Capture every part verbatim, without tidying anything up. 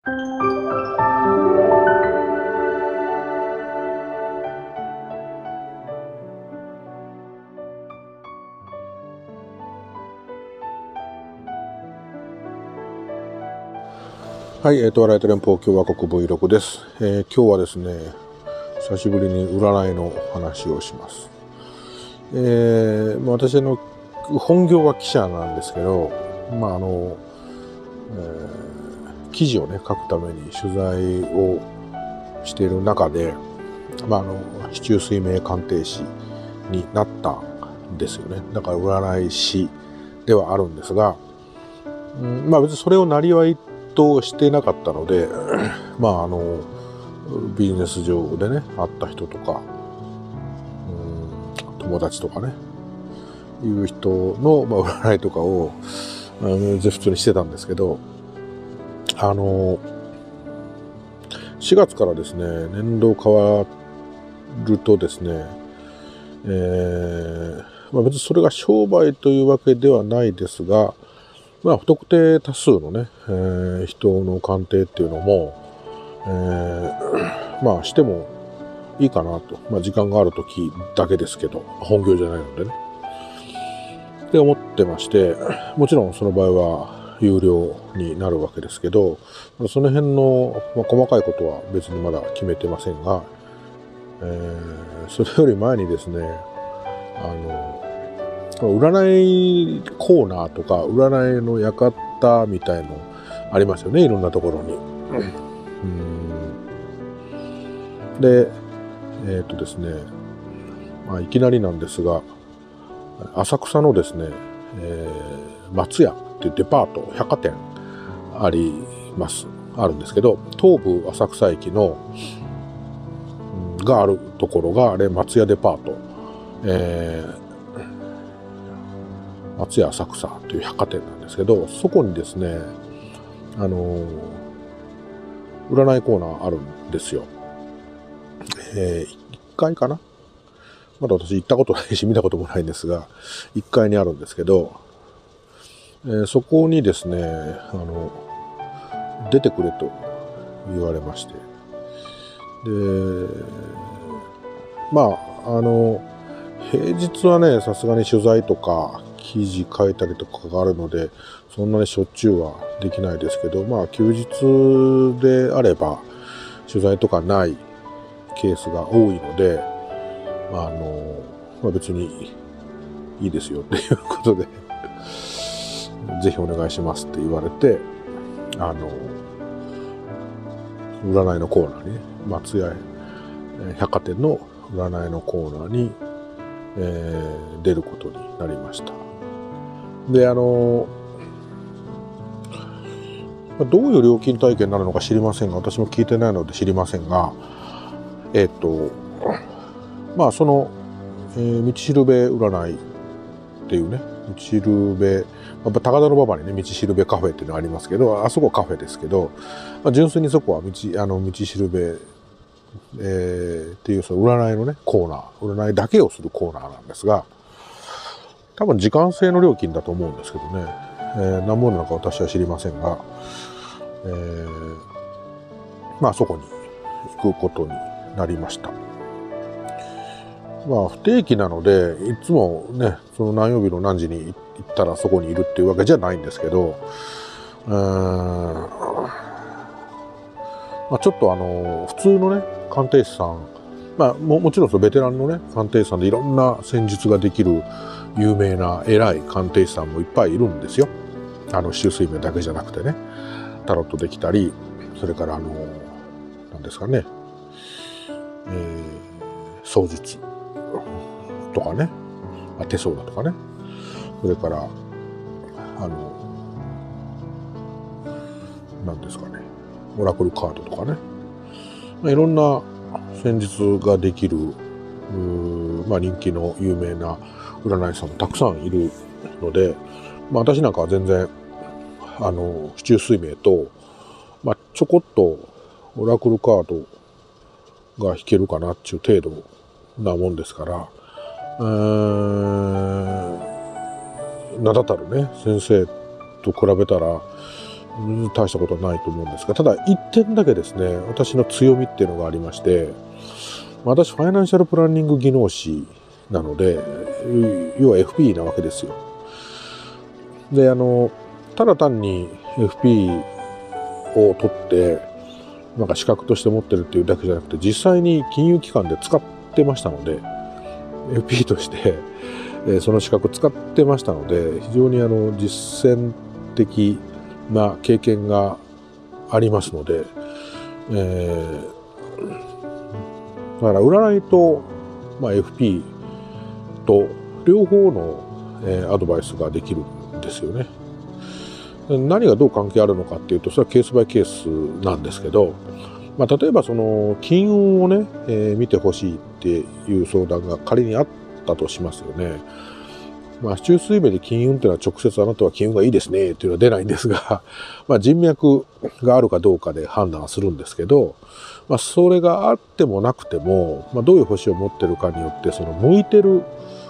はい、えー、と、笑いと連邦共和国 ブイろく です、えー。今日はですね、久しぶりに占いの話をします。えー、私の本業は記者なんですけど、まああの、えー、記事をね書くために取材をしている中で、まああの市中水明鑑定士になったんですよね。だから占い師ではあるんですが、うん、まあ別にそれをなりわいとしてなかったので、まああのビジネス上でね会った人とか、うん、友達とかねいう人の、まあ、占いとかをあの普通にしてたんですけど、あのしがつからですね年度変わるとですね、えーまあ、別にそれが商売というわけではないですが、まあ、不特定多数のね、えー、人の鑑定っていうのも、えー、まあしてもいいかなと、まあ、時間がある時だけですけど、本業じゃないのでねって思ってまして、もちろんその場合は有料になるわけですけど、その辺の、まあ、細かいことは別にまだ決めてませんが、えー、それより前にですね、あの占いコーナーとか占いの館みたいのありますよね、いろんなところに。うんで、えっとですね、まあ、いきなりなんですが、浅草のですね、えー、松屋っていうデパート、百貨店あります。あるんですけど、東武浅草駅の、うん、があるところが、あれ松屋デパート。えー松屋浅草という百貨店なんですけど、そこにですね、あのー、占いコーナーあるんですよ。えー、いっかいかな、まだ私行ったことないし見たこともないんですが、いっかいにあるんですけど、えー、そこにですね、あの出てくれと言われまして、で、まああの平日はねさすがに取材とか記事書いたりとかがあるので、そんなにしょっちゅうはできないですけど、まあ休日であれば取材とかないケースが多いので、まああの、まあ、別にいいですよっていうことでぜひお願いしますって言われて、あの占いのコーナーにね、松屋百貨店の占いのコーナーに、えー、出ることになりました。で、あのどういう料金体系になるのか知りませんが、私も聞いてないので知りませんが、えっとまあその、えー、道しるべ占いっていうね、道しるべ、やっぱ高田馬場にね道しるべカフェっていうのがありますけど、あそこはカフェですけど、まあ、純粋にそこは道あの道しるべ、えー、っていうその占いのねコーナー、占いだけをするコーナーなんですが、多分時間制の料金だと思うんですけどね、えー、何もなのか私は知りませんが、えー、まあそこに行くことになりました。まあ不定期なので、いつもねその何曜日の何時に行ったらそこにいるっていうわけじゃないんですけど、うーん、まあ、ちょっとあの普通のね鑑定士さん、まあ も, もちろんそのベテランのね鑑定士さんでいろんな戦術ができる有名な偉い鑑定士さんもいっぱいいるんですよ。あの周水明だけじゃなくてね、タロットできたり、それからあの何ですかね、えー、槍術とかね、手相だとかね、それからあの何ですかね、オラクルカードとかね、まあ、いろんな戦術ができる、まあ、人気の有名な占い師さんもたくさんいるので、まあ、私なんかは全然あの市中水明と、まあ、ちょこっとオラクルカードが引けるかなっていう程度なもんですから、えー、名だたるね先生と比べたら大したことはないと思うんですが、ただ一点だけですね、私の強みっていうのがありまして、私ファイナンシャルプランニング技能士なので、要は エフピー なわけですよ。で、あのただ単に エフピー を取ってなんか資格として持ってるっていうだけじゃなくて、実際に金融機関で使ってましたので、 エフピー としてその資格使ってましたので、非常にあの実践的な経験がありますので、えー、だから占いと、まあ、エフピー と両方の、えー、アドバイスができるんですよね。何がどう関係あるのかっていうと、それはケースバイケースなんですけど、まあ、例えばその金運をね、えー、見てほしいっていう相談が仮にあったとしますよね。まあ、市中水明で金運っていうのは直接あなたは金運がいいですねっていうのは出ないんですが、まあ人脈があるかどうかで判断するんですけど、まあ、それがあってもなくても、まあ、どういう星を持ってるかによって、その向いてる、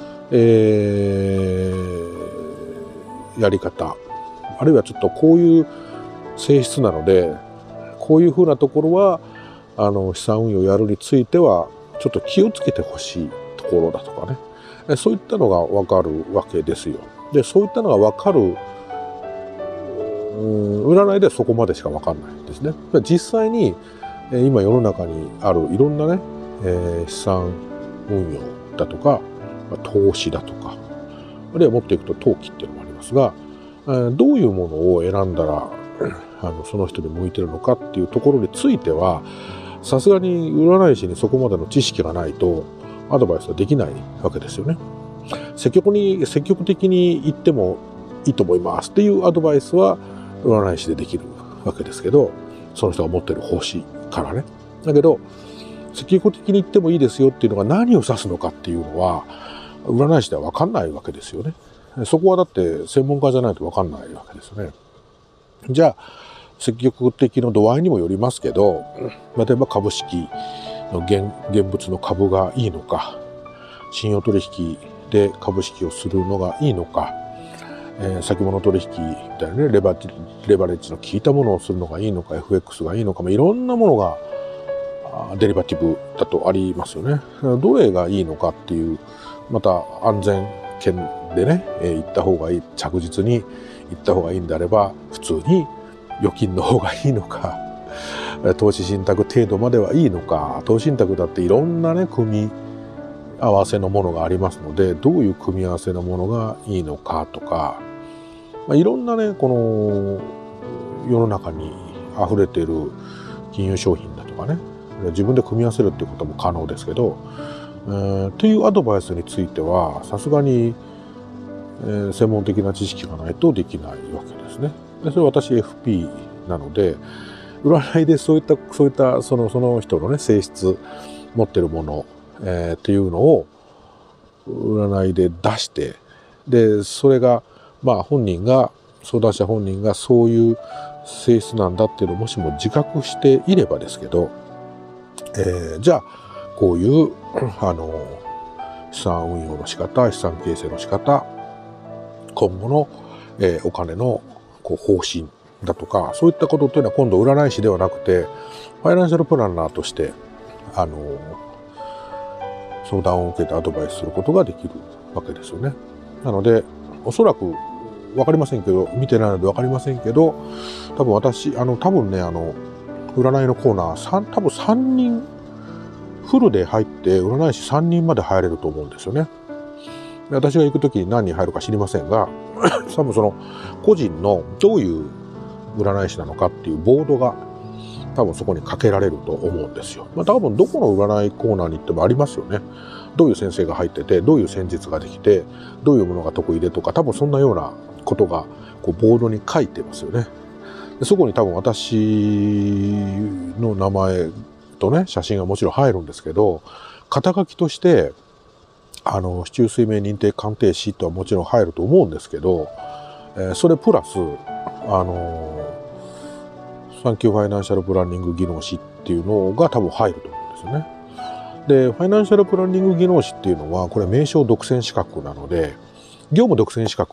えー、やり方、あるいはちょっとこういう性質なので、こういうふうなところはあの資産運用をやるについてはちょっと気をつけてほしいところだとかね、そういったのが分かるわけですよ。で、そういったのが分かる、うん、占いではそこまでしか分かんないですね。実際に今世の中にあるいろんなね、えー、資産運用だとか投資だとか、あるいはもっといくと投機っていうのもありますが、どういうものを選んだらあのその人に向いてるのかっていうところについては、さすがに占い師にそこまでの知識がないとアドバイスはできないわけですよね。積極に積極的に言ってもいいと思いますっていうアドバイスは占い師でできるわけですけど、その人が持ってる方針からね。だけど積極的に言ってもいいですよっていうのが何を指すのかっていうのは占い師では分かんないわけですよね。そこはだって専門家じゃないと分かんないわけですよね。じゃあ積極的の度合いにもよりますけど、例えば株式の 現, 現物の株がいいのか、信用取引で株式をするのがいいのか、えー、先物取引みたいなね、レバレバレッジの効いたものをするのがいいのか、 エフエックス がいいのか、まあ、いろんなものがデリバティブだとありますよね。どれがいいのかっていう、また安全圏でね、えー、行った方がいい、着実に行った方がいいんであれば、普通に預金の方がいいのか、投資信託程度まではいいのか、投資信託だっていろんなね組み合わせのものがありますので、どういう組み合わせのものがいいのかとか、まあ、いろんなねこの世の中に溢れている金融商品だとかね、自分で組み合わせるっていうことも可能ですけど、えー、というアドバイスについてはさすがに、えー、専門的な知識がないとできないわけですね。でそれは私 エフピー なので、占いでそういったそういったそのその人のね性質持ってるもの、えー、っていうのを占いで出して、でそれがまあ本人が相談者本人がそういう性質なんだっていうのをもしも自覚していればですけど、えー、じゃあこういうあの資産運用の仕方、資産形成の仕方、今後の、えー、お金のこう方針だとか、そういったことというのは今度占い師ではなくてファイナンシャルプランナーとしてあの相談を受けてアドバイスすることができるわけですよね。なのでおそらく分かりませんけど、見てないので分かりませんけど、多分私あの多分ねあの占いのコーナー多分さんにんフルで入って占い師さんにんまで入れると思うんですよね。で私が行く時に何人入るか知りませんが多分その個人のどういう占い師なのかっていうボードが多分そこにかけられると思うんですよ。まあ、多分どこの占いコーナーに行ってもありますよね。どういう先生が入ってて、どういう戦術ができて、どういうものが得意でとか、多分そんなようなことがこうボードに書いてますよね。でそこに多分私の名前とね写真がもちろん入るんですけど、肩書きとしてあの市中水明認定鑑定士とはもちろん入ると思うんですけど、えー、それプラスあのサンキューファイナンシャルプランニング技能士っていうのが多分入ると思うんですよね。でファイナンシャルプランニング技能士っていうのはこれ名称独占資格なので、業務独占資格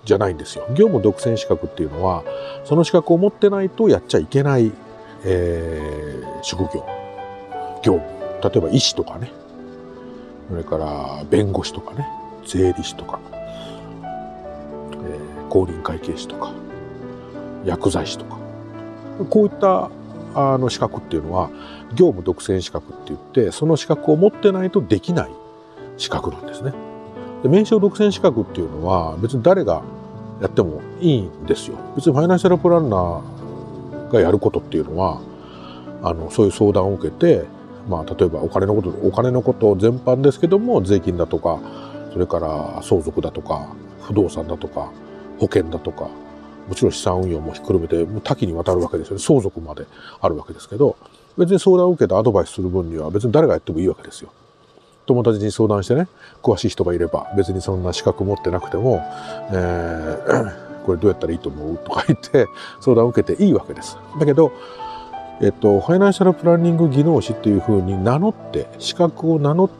じゃないんですよ。業務独占資格っていうのは、その資格を持ってないとやっちゃいけない、えー、職業、業務。例えば医師とかね、それから弁護士とかね、税理士とか、えー、公認会計士とか、薬剤師とか、こういったあの資格っていうのは業務独占資格って言って、その資格を持ってないとできない資格なんですね。で、名称独占資格っていうのは別に誰がやってもいいんですよ。別にファイナンシャルプランナーがやることっていうのは、あのそういう相談を受けて、まあ例えばお金のことお金のこと全般ですけども、税金だとか、それから相続だとか、不動産だとか、保険だとか、もちろん資産運用もひっくるめて多岐にわたるわけですよね。相続まであるわけですけど、別に相談を受けてアドバイスする分には別に誰がやってもいいわけですよ。友達に相談してね、詳しい人がいれば別にそんな資格持ってなくても、えー、これどうやったらいいと思うとか言って相談を受けていいわけです。だけど、えっと、ファイナンシャルプランニング技能士っていうふうに名乗って、資格を名乗って、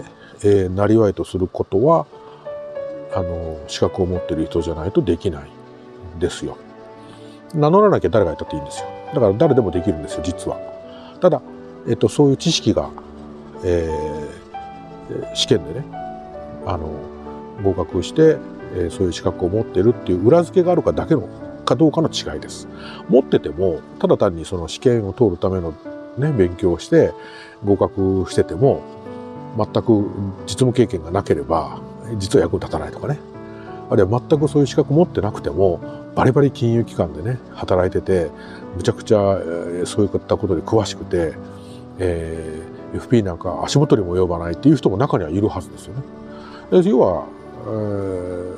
えー、なりわいとすることは、あの、資格を持っている人じゃないとできないんですよ。名乗らなきゃ誰がやったっていいんですよ。だから誰でもできるんですよ、実は。ただ、えっと、そういう知識が、えー、試験でね、あの、合格して、えー、そういう資格を持ってるっていう裏付けがあるかだけのかどうかの違いです。持ってても、ただ単にその試験を通るためのね、勉強をして合格してても、全く実務経験がなければ、実は役に立たないとかね。あるいは全くそういう資格持ってなくても、バリバリ金融機関でね、働いてて、むちゃくちゃ、えー、そういったことに詳しくて、えー、エフピー なんか足元にも及ばないっていう人も中にはいるはずですよね。要は、えー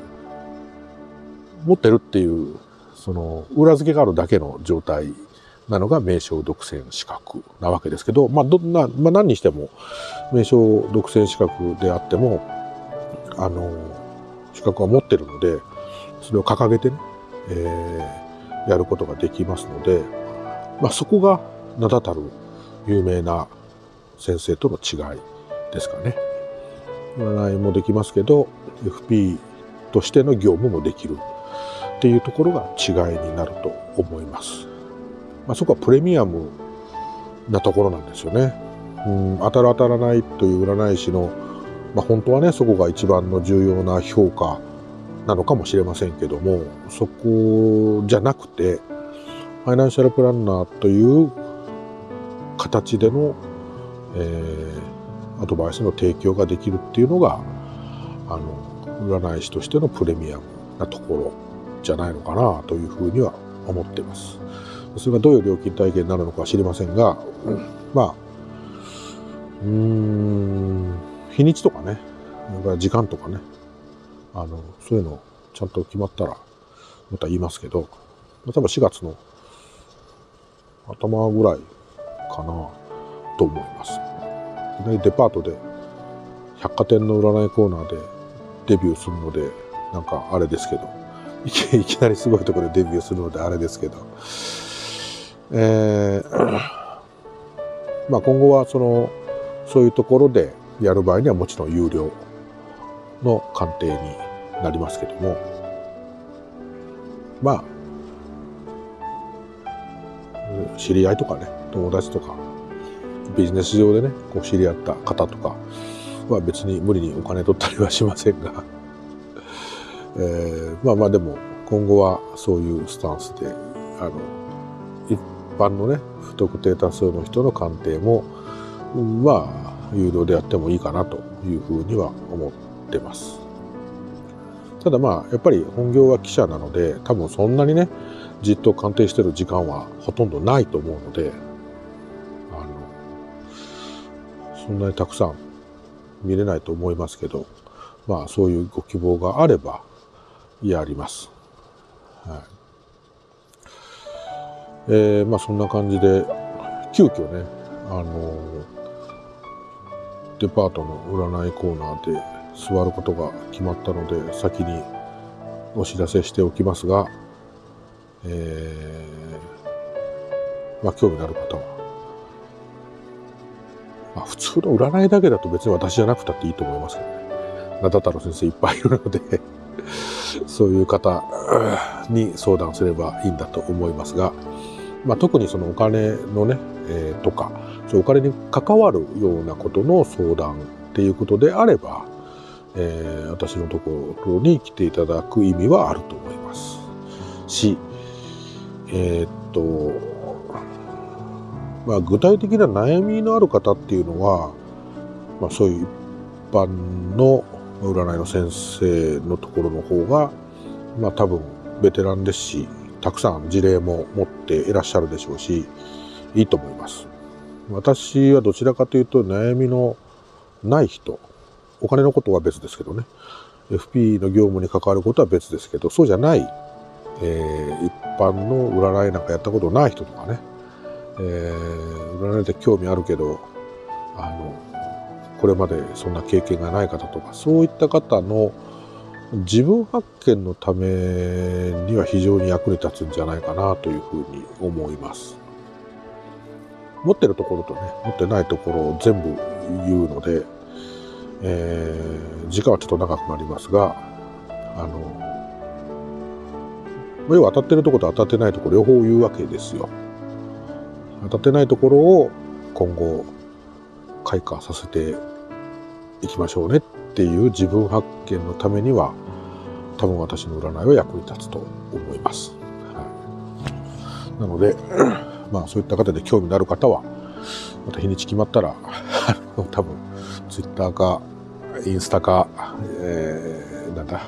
持ってるっていうその裏付けがあるだけの状態なのが名称独占資格なわけですけど、まあどんな、まあ何にしても名称独占資格であっても、あの、資格は持ってるので、それを掲げてね、えー、やることができますので、まあそこが名だたる有名な先生との違いですかね。占いもできますけど、エフピー としての業務もできる。っていうところが違いになると思います。まあ、そこはプレミアムなところなんですよね。うん、当たる当たらないという占い師の、まあ、本当はね、そこが一番の重要な評価なのかもしれませんけども、そこじゃなくて、ファイナンシャルプランナーという形での、えー、アドバイスの提供ができるっていうのが、あの、占い師としてのプレミアムなところじゃないのかなというふうには思っています。それがどういう料金体系になるのかは知りませんが、うん、まあ、うーん、日にちとかね、時間とかね、あの、そういうのちゃんと決まったらまた言いますけど、多分しがつの頭ぐらいかなと思います。でデパートで百貨店の占いコーナーでデビューするので、なんかあれですけど、いき、いきなりすごいところでデビューするのであれですけど、えー、まあ今後はその、そういうところでやる場合にはもちろん有料の鑑定になりますけども、まあ、知り合いとかね、友達とか、ビジネス上でね、こう知り合った方とかは別に無理にお金取ったりはしませんが、えー、まあまあでも今後はそういうスタンスで、あの、一般のね、不特定多数の人の鑑定も、まあ、有料でやってもいいかなというふうには思ってます。ただまあ、やっぱり本業は記者なので、多分そんなにね、じっと鑑定してる時間はほとんどないと思うので、あの、そんなにたくさん見れないと思いますけど、まあそういうご希望があればやります。はい。えー、まあそんな感じで、急遽ね、あの、デパートの占いコーナーで座ることが決まったので、先にお知らせしておきますが、えー、まあ興味のある方は、まあ、普通の占いだけだと別に私じゃなくたっていいと思いますけどね。名だたる先生いっぱいいるのでそういう方に相談すればいいんだと思いますが、まあ、特にそのお金のね、えー、とか、お金に関わるようなことの相談っていうことであれば、えー、私のところに来ていただく意味はあると思いますし、えー、っと、まあ、具体的な悩みのある方っていうのは、まあ、そういう一般の占いの先生のところの方が、まあ、多分ベテランですし、たくさん事例も持っていらっしゃるでしょうし、いいと思います。私はどちらかというと悩みのない人、お金のことは別ですけどね、エフピー の業務に関わることは別ですけど、そうじゃない、えー、一般の占いなんかやったことない人とかね、えー、占いで興味あるけど、あの、これまでそんな経験がない方とか、そういった方の自分発見のためには非常に役に立つんじゃないかなというふうに思います。持ってるところとね、持ってないところを全部言うので、えー、時間はちょっと長くなりますが、あの、要は当たってるところと当たってないところ両方言うわけですよ。当たってないところを今後開花させていきましょうねっていう自分発見のためには、多分私の占いは役に立つと思います。はい、なので、まあそういった方で興味のある方は、また日にち決まったら、多分ツイッターかインスタか、えー、なんだ、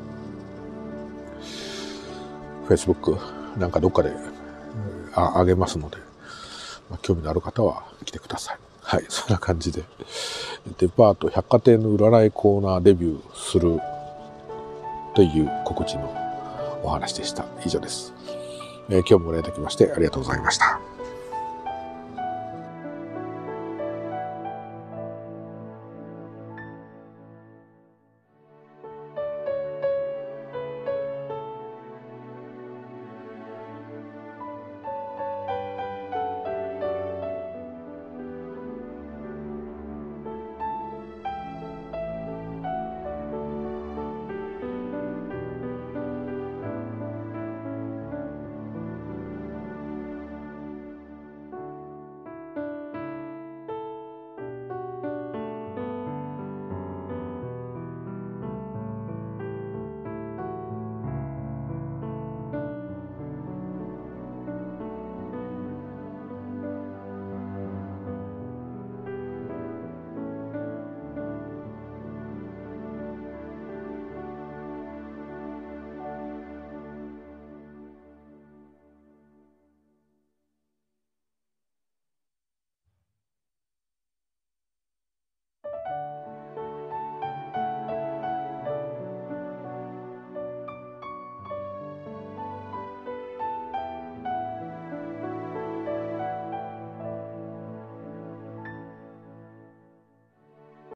フェイスブックなんかどっかでああげますので、まあ、興味のある方は来てください。はい、そんな感じで、デパート百貨店の占いコーナーデビューするという告知のお話でした。以上です。えー、今日もご覧いただきましてありがとうございました。